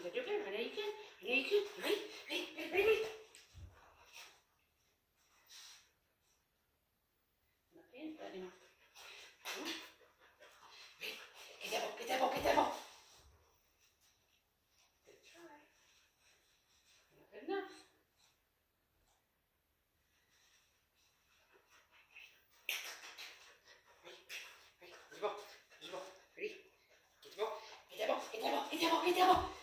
Is that okay? I know you can. I know you can. Ready? Ready? Ready? Ready? Ready? Okay, that anymore. Come on. Ready? Get that ball. Get that ball. Get that ball. Good try. Not good enough. Ready? Ready? There's the ball. Ready? Get the ball. Get that ball. Get that ball. Get that ball. Get that ball.